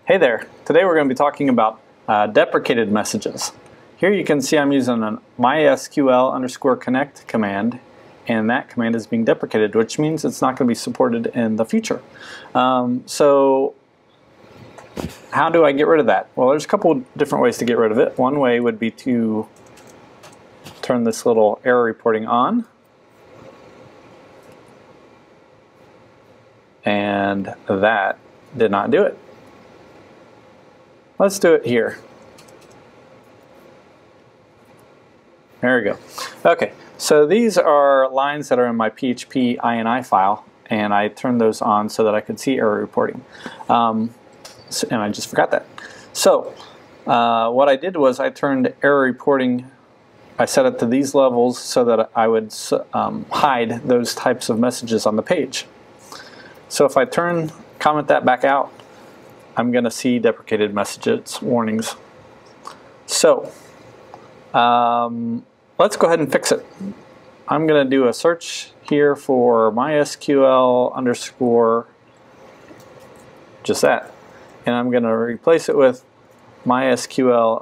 Hey there, today we're going to be talking about deprecated messages. Here you can see I'm using an mysql_connect command, and that command is being deprecated, which means it's not going to be supported in the future. So how do I get rid of that? Well, there's a couple different ways to get rid of it. One way would be to turn this little error reporting on, and that did not do it. Let's do it here. There we go. Okay, so these are lines that are in my PHP INI file, and I turned those on so that I could see error reporting. And I just forgot that. So what I did was I turned error reporting, I set it to these levels so that I would hide those types of messages on the page. So if I comment that back out, I'm going to see deprecated messages warnings. So let's go ahead and fix it. I'm going to do a search here for mysql_ just that, and I'm going to replace it with mysql_,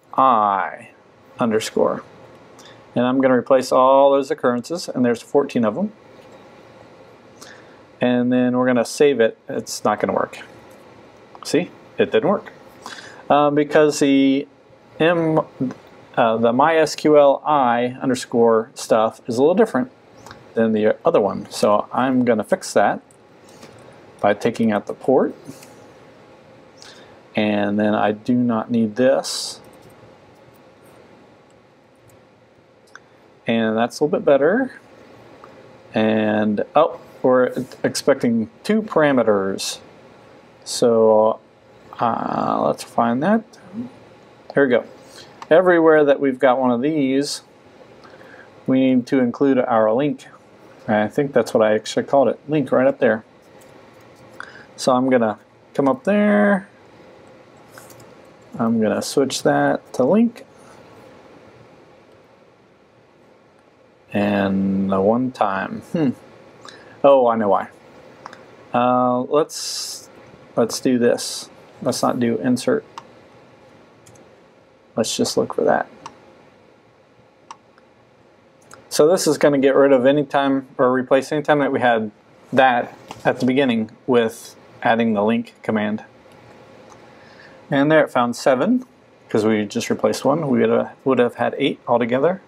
and I'm going to replace all those occurrences, and there's 14 of them, and then we're going to save it. It's not going to work. See, it didn't work because the mysql_i_ stuff is a little different than the other one. So I'm going to fix that by taking out the port, and then I do not need this, and that's a little bit better. And oh, we're expecting 2 parameters. So let's find that. Here we go. Everywhere that we've got one of these, we need to include our link. I think that's what I actually called it, link, right up there. So I'm going to come up there. I'm going to switch that to link. And one time. Oh, I know why. Let's do this. Let's not do insert. Let's just look for that. So this is going to get rid of any time, or replace any time that we had that at the beginning with adding the link command. And there it found 7 because we just replaced 1. We would have had 8 altogether.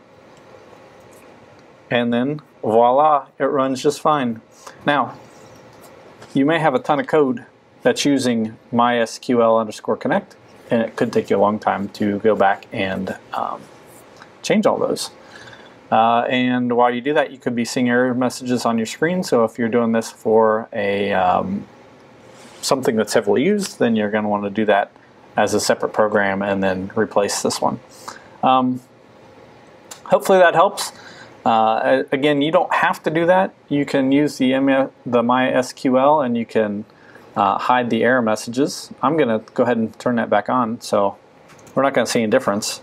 And then voila, it runs just fine. Now, you may have a ton of code that's using mysql_connect, and it could take you a long time to go back and change all those. And while you do that, you could be seeing error messages on your screen. So if you're doing this for a something that's heavily used, then you're going to want to do that as a separate program and then replace this one. Hopefully that helps. Again, you don't have to do that. You can use the MySQL, and you can hide the error messages. I'm going to go ahead and turn that back on, so we're not going to see any difference.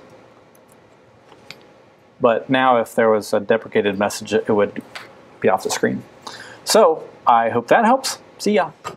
But now if there was a deprecated message, it would be off the screen. So I hope that helps. See ya.